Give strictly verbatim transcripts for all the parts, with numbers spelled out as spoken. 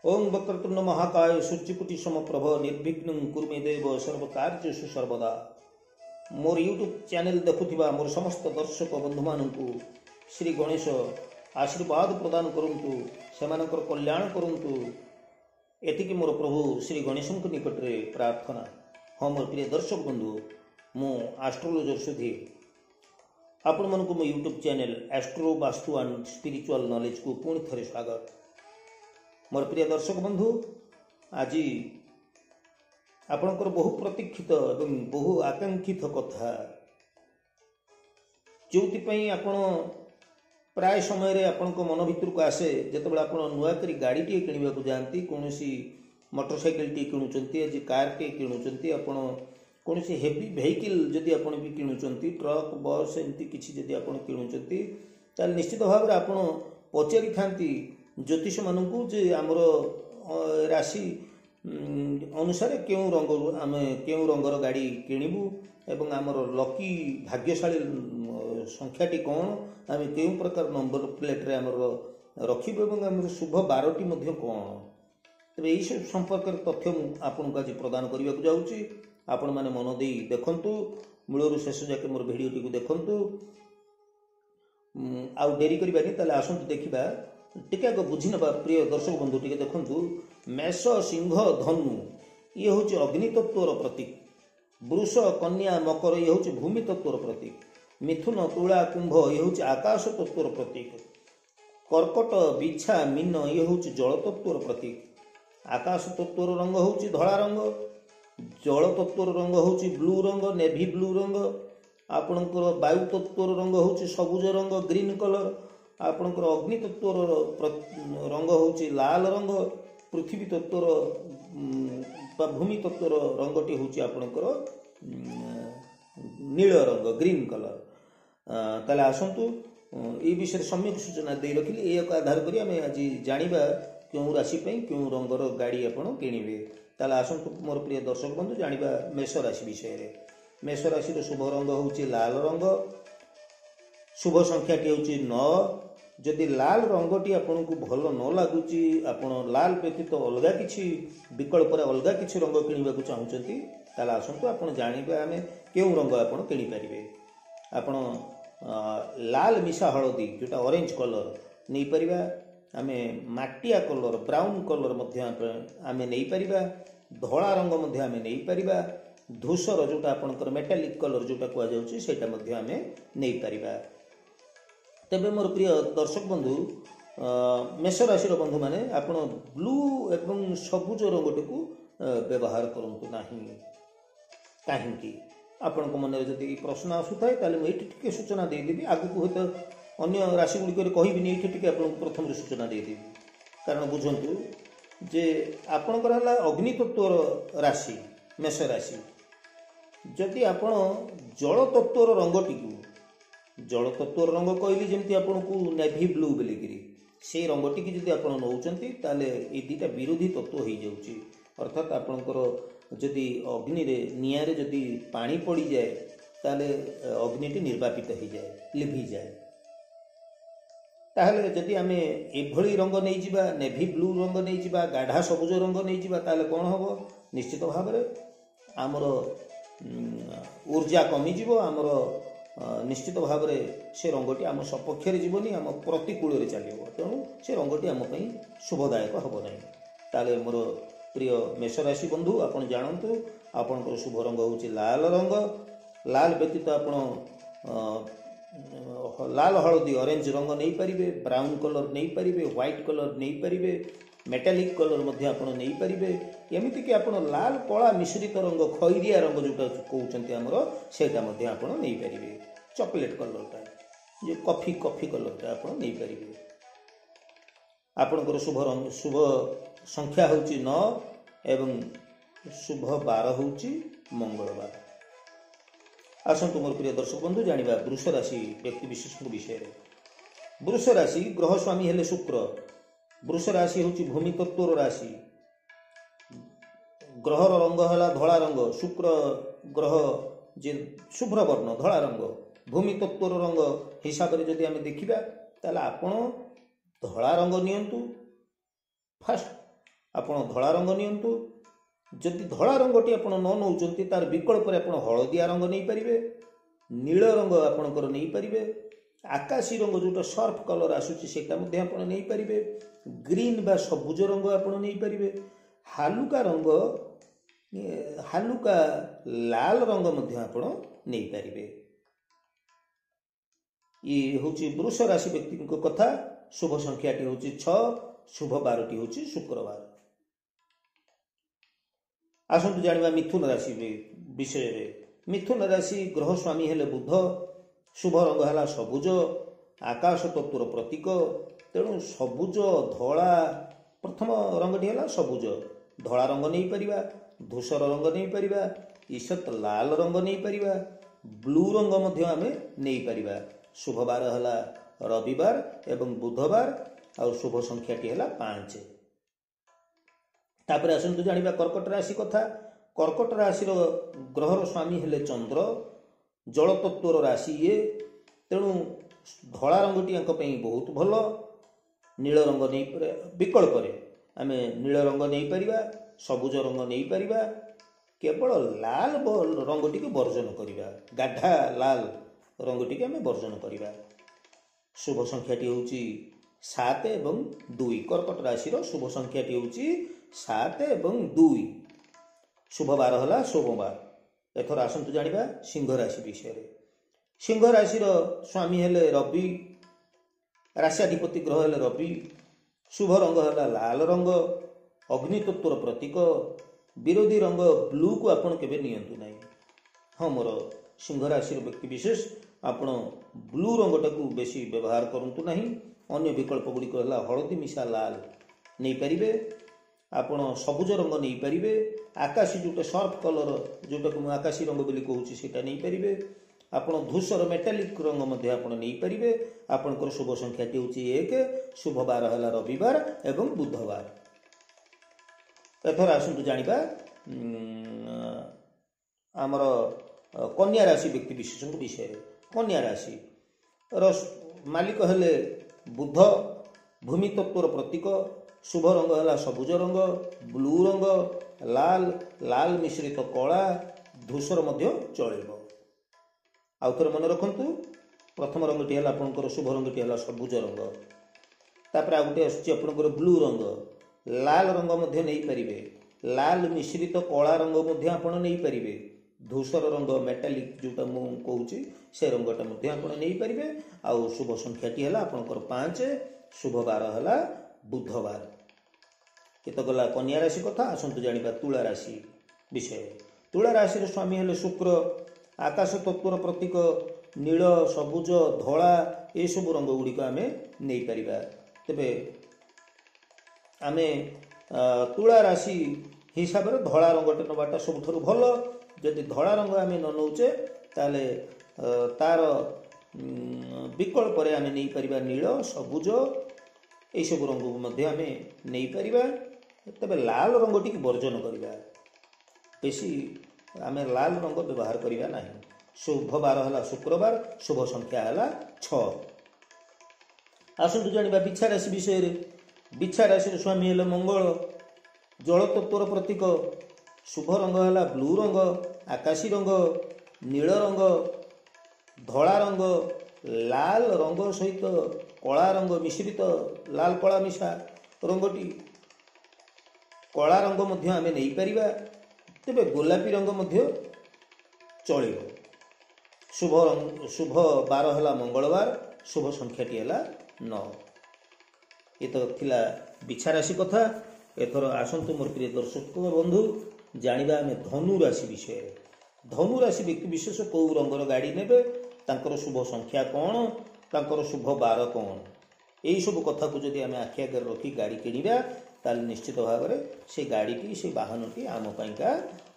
ओं वक्रतुंड महाकाय सूर्यकोटि समप्रभ निर्विघ्नं कुरु मे देव सर्वकार्येषु सर्वदा। मोर यूट्यूब चैनल देखुथिबा मोर समस्त दर्शक बंधु माननकु श्री गणेश आशीर्वाद प्रदान करंतु, सेमानकर कल्याण करंतु, एतिकी मोर प्रभु श्री गणेशଙ୍କ निकटरे प्रार्थना। हाँ मोर प्रिय दर्शक बंधु, मु एस्ट्रोलॉजर सुधीर आपण मानकु मो YouTube channel astro Vastu and spiritual knowledge को पुणी थरे स्वागत। मोर प्रिय दर्शक बंधु, आज आपणकर बहु प्रतीक्षित एवं बहु आकांक्षित कथा जो आपण प्राय समय आपण मन भितर को आसे जिते आप नुआ करी गाड़ी टे किणवा जाती, कौन मोटरसाइकिल टे किणुंट, आज कार टे किणुंट, आपण कौन हेवी वेहिकल जदि आपण भी किणुंट, ट्रक बस एमती किसी जदि आपण किणुंट, ताल निश्चित भाव में आपण पचारि थांती ज्योतिष मानू जे आमर राशि अनुसार क्यों रंग आम क्यों रंगर गाड़ी किणबू एवं आमर लकी भाग्यशाली संख्याटी कौन, आम क्यों प्रकार नंबर प्लेट रे आमर रखिबू एवं आमर शुभ बारटी मध्य कौन। तेज यही सब संपर्क तथ्य आपको आज प्रदान करने को जाऊँगी। आपण मैंने मन दे देखु, मूलर शेष जाके मोर भिडटी को देखु, आउ डेरी करबानी ताले आसंतु देखिबा टिके आगे बुझी ना। प्रिय दर्शक बंधु टिके देखंतु, मेष सिंह धनु ये हूँ अग्नि तत्वर प्रतीक, वृष कन्या मकर ये हूँ भूमि तत्वर प्रतीक, मिथुन तुला कुंभ ये हूँ आकाश तत्वर प्रतीक, कर्कट बिछा मीन ये हूँ जल तत्वर प्रतीक, आकाश तत्वर रंग हूँ धला रंग, जल तत्वर रंग हूँ ब्लू रंग नेभी ब्लू रंग, आपणकर वायु तत्वर रंग हूँ सबुज रंग ग्रीन कलर, आपणकर अग्नि तत्वर रंग हूँ लाल रंग, पृथ्वी तत्वर भूमि तत्वर रंगटी हूँ आपणकर नील रंग ग्रीन कलर। ताले आसंतु ये विषय सम्यक सूचना दे रखिली, एक आधार करी आमे आज जानिबा क्यों राशि पे क्यों रंगर गाड़ी आपण किणिबे। ताले आसंतु मोर प्रिय दर्शक बंधु जानिबा मेष राशि विषय रे। मेष राशि शुभ रंग हूँ लाल रंग, शुभ संख्याटी हूँ नौ। जदि लाल रंगटी आपन को भल न लगुच, आपन लाल व्यतीत अलगा किछि विकल्प अलगा किछि रंग किणवा को चाहूँगी, ताले आसंतु आपन जानिबा आमे केउ रंग आपन किणी परिबे। आपन लाल मिशा हळदी जोटा ऑरेंज कलर नहीं परिबा, आमे माटिया कलर ब्राउन कलर मध्य आमे नहीं परिबा, धला रंग मध्य आमे नहीं परिबा, धूसर जोटा आपनकर मेटालिक कलर जोटा कुआ जाउछि सेटा मध्य आमे नहीं परिबा। तेबे मोर प्रिय दर्शक बंधु, मेष राशि बंधु माने आपण ब्लू एवं सबुज रंगटी को व्यवहार करंतु नाही। काहेकि आपण को मन जदि प्रश्न आसुथाय ताले मैं एठी टिके सूचना दे देबी, आगु को होत अन्य राशि गुडी करे कहिबिनी, एठी टिके आपण प्रथम सूचना दे देबी। कारण बुझंतु जे आपण कर हला अग्नि तत्वर राशि मेष राशि, जदि आपण जल तत्वर रंगटी को जल तत्वर रंग कहली जमती आपन को नेभी ब्लू बोलिकी से रंगटी की जदि आपण नौचंती ताले ए दुटा विरोधी तत्व हो जाउची। अर्थात आपणकर जदि अग्नि रे नियारे जदि पानी पड़ी जाए ताले अग्निटी निर्वापित हो जाए, लिभि जाए। ताहले जदि आमे एभली रंग नहीं जिबा, नेभी ब्लू रंग नहीं जिबा, गाढ़ा सबुज रंग नहीं जिबा, ताले कोन हबो? निश्चित भाव में आमर ऊर्जा कमी जिवो, आमर निश्चित भाव में से रंगटी आम सपक्ष जीवनी आम प्रतिकूल चलो, तेणु से रंगटी आम शुभदायक हम ना। ताले मोर प्रिय मेष राशि बंधु, आपन जानतु आपन शुभ रंग हूँ लाल रंग। लाल व्यतीत आप लाल हलदी ऑरेंज रंग नहीं पारिबे, ब्राउन कलर नहीं पारिबे, व्हाइट कलर नहीं पारिबे, मेटालिक कलर मध्य आपण नहीं पारिबे। एमिति कि आपण लाल कला मिश्रित रंग खैरिया रंग जोटा कहउचंती हमरो सेटा मध्य आपण नहीं पारिबे। चॉकलेट कलरटा जे कॉफी कॉफी कलरटा आपण नहीं पारिबे। आपणकर शुभ रंग शुभ संख्या होची नौ एवं शुभ बार होची मंगलवार। आसंतु मोर प्रिय दर्शक बंधु जानिबा वृष राशि व्यक्ति विशेष विषय रे। वृष राशि ग्रह स्वामी हेले शुक्र। वृष राशि हूँ भूमि तत्वर राशि, ग्रहर रंग है धला रंग, शुक्र ग्रह जे शुभ्र वर्ण धला रंग, भूमि तत्वर रंग हिसाब से जदि आम देखा ताले आपण धला रंग नियंतु फास्ट ଆପଣ ଧଳା ରଙ୍ଗ ନିଅନ୍ତୁ। ଯଦି ଧଳା ରଙ୍ଗଟି ଆପଣ ନ ନେଉଛନ୍ତି ତାର ବିକଳ୍ପରେ ଆପଣ ହଳଦିଆ ରଙ୍ଗ ନେଇପାରିବେ, ନୀଳ ରଙ୍ଗ ଆପଣଙ୍କର ନେଇପାରିବେ, ଆକାଶୀ ରଙ୍ଗ ଯେଉଁଟା ସର୍ଫ କଲର୍ ଆସୁଛି ସେଇଟା ମଧ୍ୟ ଆପଣ ନେଇପାରିବେ, ଗ୍ରୀନ୍ ବା ସବୁଜ ରଙ୍ଗ ଆପଣ ନେଇପାରିବେ, ହାଲୁକା ରଙ୍ଗ ହାଲୁକା ଲାଲ ରଙ୍ଗ ମଧ୍ୟ ଆପଣ ନେଇପାରିବେ। ଇଏ ହେଉଛି ବୃଷ ରାଶି ବ୍ୟକ୍ତିଙ୍କ କଥା। ଶୁଭ ସଂଖ୍ୟାଟି ହେଉଛି ଛଅ, ଶୁଭ ବାରଟି ହେଉଛି ଶୁକ୍ରବାର। ଆସନ୍ତୁ ଜାଣିବା ମିଥୁନ ରାଶି ବିଷୟରେ। ମିଥୁନ ରାଶି ଗ୍ରହ ସ୍ୱାମୀ ହେଲେ ବୁଧ, ଶୁଭ ରଙ୍ଗ ହେଲା ସବୁଜ, ଆକାଶ ତତ୍ଵର ପ୍ରତୀକ। ତେଣୁ ସବୁଜ ଧଳା, ପ୍ରଥମ ରଙ୍ଗଟି ହେଲା ସବୁଜ, ଧଳା ରଙ୍ଗ ନେଇପାରିବା, ଧୂସର ରଙ୍ଗ ନେଇପାରିବା, ଈଷତ୍ ଲାଲ ରଙ୍ଗ ନେଇପାରିବା, ବ୍ଲୁ ରଙ୍ଗ ମଧ୍ୟ ଆମେ ନେଇପାରିବା। ଶୁଭ ବାର ହେଲା ରବିବାର ଏବଂ ବୁଧବାର, ଆଉ ଶୁଭ ସଂଖ୍ୟାଟି ହେଲା ପାଞ୍ଚ। ତାପରେ ଆସନ୍ତୁ ଜାଣିବା କର୍କଟ ରାଶି କଥା। କର୍କଟ ରାଶିର ଗ୍ରହର ସ୍ୱାମୀ ହେଲେ ଚନ୍ଦ୍ର, ଜଳ ତତ୍ଵର ରାଶି ଇଏ। ତେଣୁ ଧଳା ରଙ୍ଗଟି ୟାଙ୍କ ପାଇଁ ବହୁତ ଭଲ। ନୀଳ ରଙ୍ଗ ନେଇ ବିକଳ୍ପରେ ଆମେ ନୀଳ ରଙ୍ଗ ନେଇପାରିବା, ସବୁଜ ରଙ୍ଗ ନେଇପାରିବା, କେବଳ ଲାଲ ରଙ୍ଗଟିକୁ ବର୍ଜନ କରିବା, ଗାଢା ଲାଲ ରଙ୍ଗଟିକୁ ଆମେ ବର୍ଜନ କରିବା। ଶୁଭ ସଂଖ୍ୟାଟି ହେଉଛି ସାତ ଏବଂ ଦୁଇ। କର୍କଟ ରାଶିର ଶୁଭ ସଂଖ୍ୟାଟି ହେଉଛି ସାତ ଏବଂ ଦୁଇ। ଶୁଭ ବାର ହେଲା ସୋମବାର। ଏଥର ଆସନ୍ତୁ ଜାଣିବା ସିଂହ ରାଶି ବିଷୟରେ। ସିଂହ ରାଶିର ସ୍ୱାମୀ ହେଲେ ରବି, ରାଶ୍ୟାଧିପତି ଗ୍ରହ ହେଲେ ରବି, ଶୁଭ ରଙ୍ଗ ହେଲା ଲାଲ ରଙ୍ଗ, ଅଗ୍ନି ତତ୍ଵର ପ୍ରତୀକ। ବିରୋଧୀ ରଙ୍ଗ ବ୍ଲୁକୁ ଆପଣ କେବେ ନିଅନ୍ତୁ ନାହିଁ। ହଁ, ମୋର ସିଂହ ରାଶିର ବ୍ୟକ୍ତି ବିଶେଷ ଆପଣ ବ୍ଲୁ ରଙ୍ଗଟାକୁ ବେଶୀ ବ୍ୟବହାର କରନ୍ତୁ ନାହିଁ। ଅନ୍ୟ ବିକଳ୍ପ ଗୁଡ଼ିକ ହେଲା ହଳଦୀ ମିଶା ଲାଲ ନେଇପାରିବେ, ଆପଣ ସବୁଜ ରଙ୍ଗ ନେଇପାରିବେ, ଆକାଶୀ ଯେଉଁଟା ସର୍ଫ କଲର ଯେଉଁଟାକୁ ମୁଁ ଆକାଶୀ ରଙ୍ଗ ବୋଲି କହୁଛି ସେଇଟା ନେଇପାରିବେ, ଆପଣ ଧୂସର ମେଟାଲିକ୍ ରଙ୍ଗ ମଧ୍ୟ ଆପଣ ନେଇପାରିବେ। ଆପଣଙ୍କର ଶୁଭ ସଂଖ୍ୟାଟି ହେଉଛି ଏକ, ଶୁଭ ବାର ହେଲା ରବିବାର ଏବଂ ବୁଧବାର। ଏଥର ଆସନ୍ତୁ ଜାଣିବା ଆମର କନ୍ୟା ରାଶି ବ୍ୟକ୍ତି ବିଶେଷଙ୍କ ବିଷୟରେ। କନ୍ୟା ରାଶିର ମାଲିକ ହେଲେ ବୁଧ, ଭୂମି ତତ୍ଵର ପ୍ରତୀକ। ଶୁଭ ରଙ୍ଗ ହେଲା ସବୁଜ ରଙ୍ଗ, ବ୍ଲୁ ରଙ୍ଗ, ଲାଲ, ଲାଲ ମିଶ୍ରିତ କଳା, ଧୂସର ମଧ୍ୟ ଚଳିବ। ଆଉ ଥରେ ମନେ ରଖନ୍ତୁ, ପ୍ରଥମ ରଙ୍ଗଟି ହେଲା ଆପଣଙ୍କର ଶୁଭ ରଙ୍ଗଟି ହେଲା ସବୁଜ ରଙ୍ଗ। ତାପରେ ଆଉ ଗୋଟେ ଆସୁଛି ଆପଣଙ୍କର ବ୍ଲୁ ରଙ୍ଗ, ଲାଲ ରଙ୍ଗ ମଧ୍ୟ ନେଇପାରିବେ, ଲାଲ ମିଶ୍ରିତ କଳା ରଙ୍ଗ ମଧ୍ୟ ଆପଣ ନେଇପାରିବେ, ଧୂସର ରଙ୍ଗ ମେଟାଲିକ୍ ଯେଉଁଟା ମୁଁ କହୁଛି ସେ ରଙ୍ଗଟା ମଧ୍ୟ ଆପଣ ନେଇପାରିବେ। ଆଉ ଶୁଭ ସଂଖ୍ୟାଟି ହେଲା ଆପଣଙ୍କର ପାଞ୍ଚ, ଶୁଭ ବାର ହେଲା ବୁଧବାର। କେତେ ଗଲା କନ୍ୟା ରାଶି କଥା। ଆସନ୍ତୁ ଜାଣିବା ତୁଳା ରାଶି ବିଷୟରେ। ତୁଳା ରାଶିର ସ୍ୱାମୀ ହେଲେ ଶୁକ୍ର, ଆକାଶ ତତ୍ଵର ପ୍ରତୀକ। ନୀଳ, ସବୁଜ, ଧଳା ଏସବୁ ରଙ୍ଗ ଗୁଡ଼ିକ ଆମେ ନେଇପାରିବା। ତେବେ ଆମେ ତୁଳା ରାଶି ହିସାବରେ ଧଳା ରଙ୍ଗଟା ନେବାଟା ସବୁଠାରୁ ଭଲ। ଯଦି ଧଳା ରଙ୍ଗ ଆମେ ନ ନେଉଛେ ତାହେଲେ ତାର ବିକଳ୍ପରେ ଆମେ ନେଇପାରିବା ନୀଳ, ସବୁଜ ଏଇସବୁ ରଙ୍ଗକୁ ମଧ୍ୟ ଆମେ ନେଇପାରିବା। ତେବେ ଲାଲ ରଙ୍ଗଟିକୁ ବର୍ଜନ କରିବା, ବେଶୀ ଆମେ ଲାଲ ରଙ୍ଗ ବ୍ୟବହାର କରିବା ନାହିଁ। ଶୁଭ ବାର ହେଲା ଶୁକ୍ରବାର, ଶୁଭ ସଂଖ୍ୟା ହେଲା ଛଅ। ଆସନ୍ତୁ ଜାଣିବା ବିଛା ରାଶି ବିଷୟରେ। ବିଛା ରାଶିର ସ୍ୱାମୀ ହେଲେ ମଙ୍ଗଳ, ଜଳ ତତ୍ଵର ପ୍ରତୀକ। ଶୁଭ ରଙ୍ଗ ହେଲା ବ୍ଲୁ ରଙ୍ଗ, ଆକାଶୀ ରଙ୍ଗ, ନୀଳ ରଙ୍ଗ, ଧଳା ରଙ୍ଗ, ଲାଲ ରଙ୍ଗ ସହିତ କଳା ରଙ୍ଗ ମିଶ୍ରିତ, ଲାଲ କଳା ମିଶା ରଙ୍ଗଟି। କଳା ରଙ୍ଗ ମଧ୍ୟ ଆମେ ନେଇପାରିବା, ତେବେ ଗୋଲାପୀ ରଙ୍ଗ ମଧ୍ୟ ଚଳିବ। ଶୁଭ ଶୁଭ ବାର ହେଲା ମଙ୍ଗଳବାର, ଶୁଭ ସଂଖ୍ୟାଟି ହେଲା ନଅ। ଏ ତ ଥିଲା ବିଛା ରାଶି କଥା। ଏଥର ଆସନ୍ତୁ ମୋର ପ୍ରିୟ ଦର୍ଶକ ବନ୍ଧୁ ଜାଣିବା ଆମେ ଧନୁ ରାଶି ବିଷୟରେ। ଧନୁ ରାଶି ବ୍ୟକ୍ତି ବିଶେଷ କେଉଁ ରଙ୍ଗର ଗାଡ଼ି ନେବେ, ତାଙ୍କର ଶୁଭ ସଂଖ୍ୟା କ'ଣ, ତାଙ୍କର ଶୁଭ ବାର କ'ଣ, ଏହିସବୁ କଥାକୁ ଯଦି ଆମେ ଆଖି ଆଗରେ ରଖି ଗାଡ଼ି କିଣିବା ତାହେଲେ ନିଶ୍ଚିତ ଭାବରେ ସେ ଗାଡ଼ିଟି, ସେ ବାହନଟି ଆମ ପାଇଁକା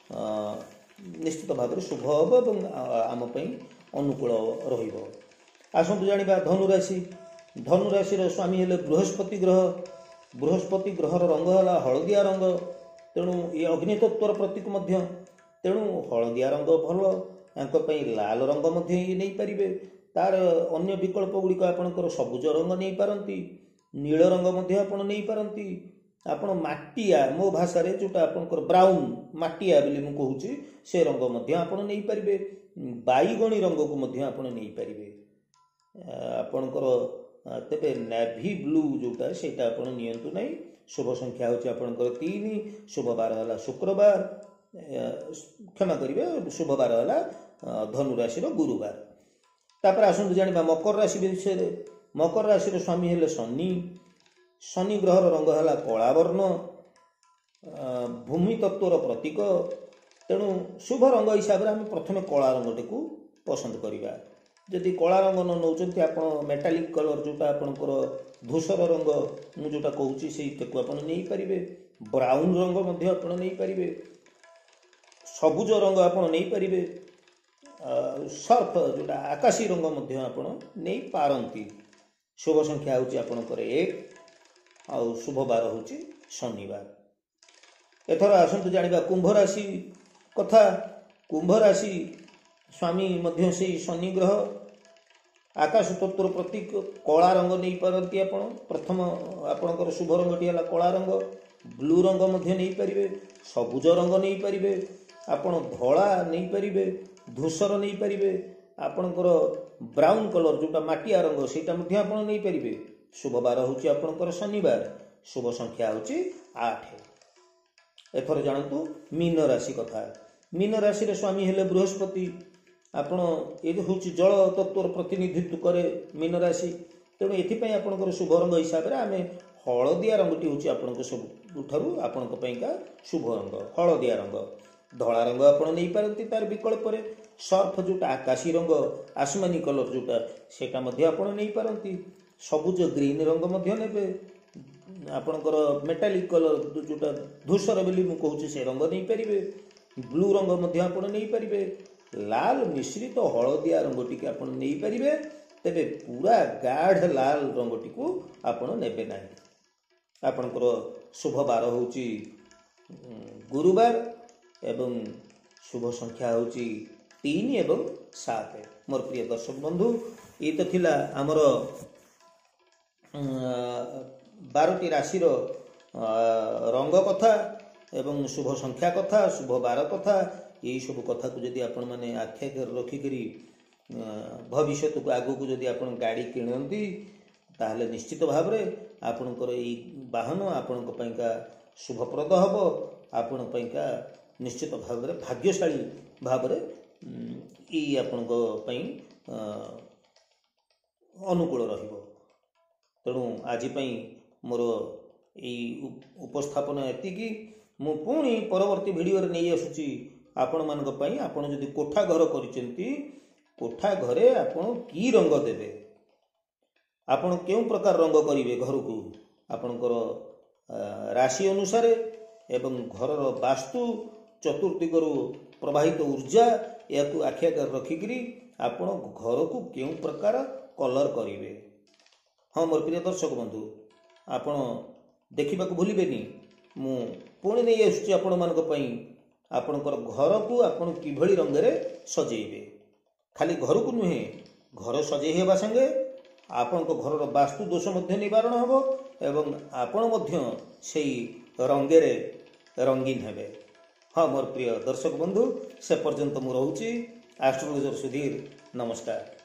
ନିଶ୍ଚିତ ଭାବରେ ଶୁଭ ହେବ ଏବଂ ଆମ ପାଇଁ ଅନୁକୂଳ ରହିବ। ଆସନ୍ତୁ ଜାଣିବା ଧନୁରାଶି। ଧନୁରାଶିର ସ୍ୱାମୀ ହେଲେ ବୃହସ୍ପତି ଗ୍ରହ। ବୃହସ୍ପତି ଗ୍ରହର ରଙ୍ଗ ହେଲା ହଳଦିଆ ରଙ୍ଗ, ତେଣୁ ଏ ଅଗ୍ନି ତତ୍ଵର ପ୍ରତୀକ ମଧ୍ୟ। ତେଣୁ ହଳଦିଆ ରଙ୍ଗ ଭଲ, ୟାଙ୍କ ପାଇଁ ଲାଲ ରଙ୍ଗ ମଧ୍ୟ ଇଏ ନେଇପାରିବେ। ତାର ଅନ୍ୟ ବିକଳ୍ପ ଗୁଡ଼ିକ ଆପଣଙ୍କର ସବୁଜ ରଙ୍ଗ ନେଇପାରନ୍ତି, ନୀଳ ରଙ୍ଗ ମଧ୍ୟ ଆପଣ ନେଇପାରନ୍ତି, ଆପଣ ମାଟିଆ ମୋ ଭାଷାରେ ଯେଉଁଟା ଆପଣଙ୍କର ବ୍ରାଉନ୍ ମାଟିଆ ବୋଲି ମୁଁ କହୁଛି ସେ ରଙ୍ଗ ମଧ୍ୟ ଆପଣ ନେଇପାରିବେ। ବାଇଗଣୀ ରଙ୍ଗକୁ ମଧ୍ୟ ଆପଣ ନେଇପାରିବେ। ଆପଣଙ୍କର ତେବେ ନେଭି ବ୍ଲୁ ଯେଉଁଟା ସେଇଟା ଆପଣ ନିଅନ୍ତୁ ନାହିଁ। शुभ संख्या होची आपनकर तीन, शुभ बार है शुक्रवार, क्षमा करेंगे, शुभ बार है धनु राशि गुरुवार। तापर आसतु जाना मकर राशि विषय। मकर राशि स्वामी हेले शनि। शनि ग्रहर रंग है कला वर्ण, भूमि तत्वर प्रतीक। तेणु शुभ रंग हिसाब से आम प्रथम कला रंगटी को पसंद करवा। जदि कला रंग न नौकरी आप मेटालिक कलर जोटा आपंकर धूसर रंग मुझे जोटा कहूँ से नहीं पारे। ब्राउन रंग नहीं पारे, सबुज रंग आप नहीं पारे, सर्फ जोटा आकाशी रंग नहीं पारती। शुभ संख्या हूँ आपंकर एक, आउ शुभ बार हूँ शनिवार। एथर आसतु जाना कुंभ राशि कथा। कुंभ राशि स्वामी मध्य से शनि ग्रह। आकाश तत्वर प्रतीक कला रंग नहीं पारती आप। प्रथम आपणकर शुभ रंगटी है कला रंग। ब्लू रंग नहीं पारे, सबुज रंग नहीं पारे, आपण धला नहीं पारे, धूसर नहीं पारे, आपणकर ब्राउन कलर जोटा माटिया रंग सेटा आप नहीं पारे। शुभ बार हूँ आपणकर शनिवार। शुभ संख्या हूँ आठ। एथर जानतु मीन राशि कथा। मीन राशि स्वामी हेले बृहस्पति। आपण ये हूँ जल तत्वर प्रतिनिधित्व करे मीन राशि। तेणु ये आपंकर शुभ रंग हिसाब से आम हलदिया रंगटी हूँ आपण सबुठारू आपंका शुभ रंग हलदिया रंग। धला रंग आप नहीं पारती तार विकल्प रे। सर्फ जोटा आकाशी रंग आसमानी कलर जोटा सेटा आप नहीं पारती। सबुज ग्रीन रंग ने आपणकर मेटालिक कलर जोटा धूसर बोली मुझे कहूँ से रंग नहीं पारे। ब्लू रंग आप नहीं पारे। लाल मिश्रित तो हलदिया रंगटी के आप नहीं पारे। तेरे पूरा गाढ़ लाल रंगटी को आपण नेबे ना। आपणकर शुभ बार हूँ गुरुवार एवं शुभ संख्या हूँ तीन एवं सात। मोर प्रिय दर्शक बंधु ये तो थिला आमर बारटी राशि रंग कथा एवं शुभ संख्या कथा, शुभ बार कथा। यही सब कथा को जदि आपण मैंने आख्या रखिकी भविष्य को आगू को जदि आप गाड़ी किणती ताहले निश्चित भाव में आपणकर यही वाहन आपणका शुभप्रद हम। आपण निश्चित भाव में भाग्यशाली भाव में यही आपण अनुकूल रहिबो। तेणु आज मोर यही उपस्थापन एतिकी। मु पुणी परवर्ती वीडियो रे नहीं आसुची आपण मानक पई। आपण जदि कोठा घर करिसेंती कोठा घरे आपण की रंग देबे, आपण केउ प्रकार रंग करिवे घर को आपणकर राशि अनुसार एवं घरर वास्तु चतुर्दिगरु प्रवाहित ऊर्जा या आख्याकार रखिकी आपण घर को केउ प्रकार कलर करिवे। हाँ मोर प्रिय दर्शक बंधु आपण देखा भूलेनि। मु पुणी नहीं आसुची आपण मानक पई आपणकर घर को आपण किभली रंग रे सजेइबे। खाली घर को नुहे, घर सजे हेबा संगे आपणक घरर वास्तु दोष मध्य निवारण हबो एवं आपण मध्य सेई रंगे रे रंगीन हेबे। हाँ मोर प्रिय दर्शक बंधु से पर्यंत मु रहूची एस्ट्रोलॉजर सुधीर। नमस्कार।